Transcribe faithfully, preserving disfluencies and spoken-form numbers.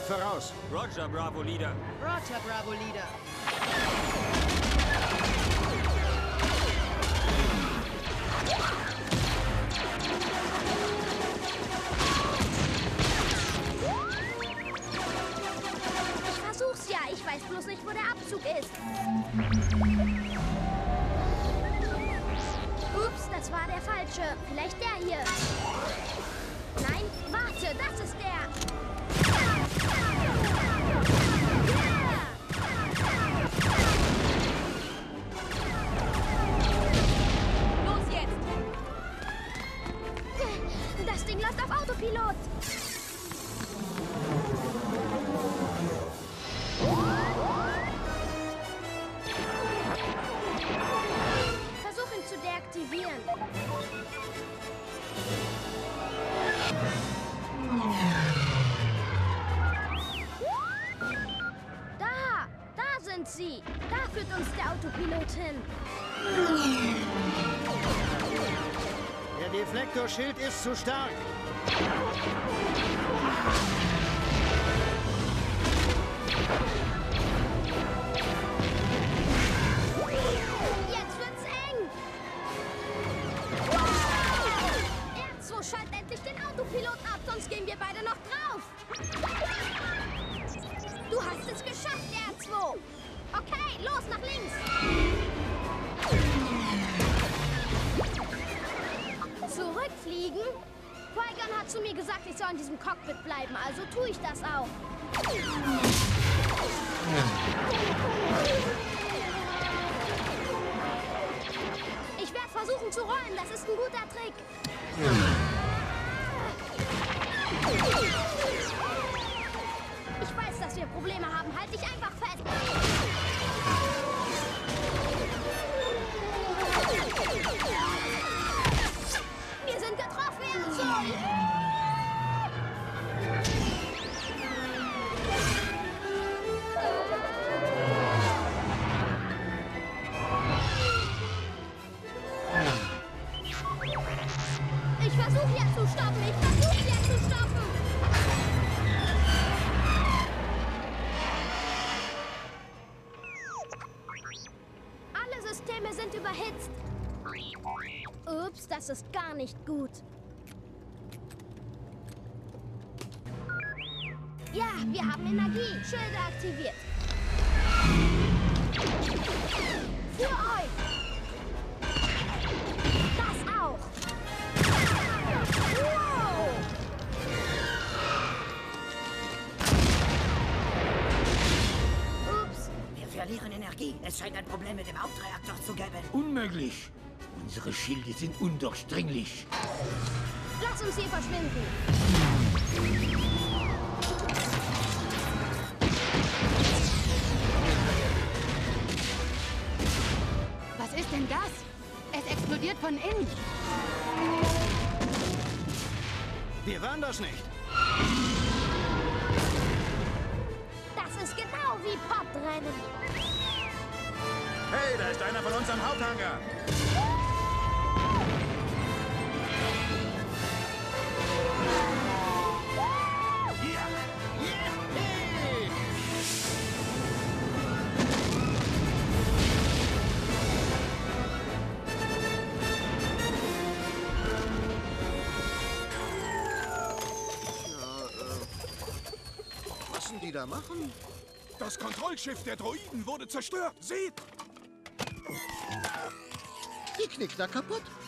voraus. Roger, Bravo Leader. Roger, Bravo Leader. Ich versuch's ja. Ich weiß bloß nicht, wo der Abzug ist. Ups, das war der falsche. Vielleicht der hier. Nein, warte, das ist der. Los jetzt! Das Ding läuft auf Autopilot. Versuch ihn zu deaktivieren. Da, da sind sie. Da führt uns der Autopilot hin. Der Deflektorschild ist zu stark. Jetzt wird's eng. R zwei, schalt endlich den Autopilot ab, sonst gehen wir beide noch drauf. Du hast es geschafft, R zwei. Okay, los nach links. Zurückfliegen? Qui-Gon hat zu mir gesagt, ich soll in diesem Cockpit bleiben, also tue ich das auch. Ich werde versuchen zu rollen, das ist ein guter Trick. Ich weiß, dass wir Probleme haben, halt dich einfach fest. Wir sind getroffen, Herzog! Ich versuche jetzt zu stoppen! Ich versuche jetzt zu stoppen! Alle Systeme sind überhitzt. Ups, das ist gar nicht gut. Ja, wir haben Energie. Schilde aktiviert. Für euch. Das auch. Wow. Ups. Wir verlieren Energie. Es scheint ein Problem mit dem Hauptreaktor zu geben. Unmöglich. Unsere Schilde sind undurchdringlich. Lass uns hier verschwinden. Was ist denn das? Es explodiert von innen. Wir waren das nicht. Das ist genau wie Podrennen. Hey, da ist einer von uns am Haupthangar. Die da machen? Das Kontrollschiff der Droiden wurde zerstört. Seht! Die knickt da kaputt.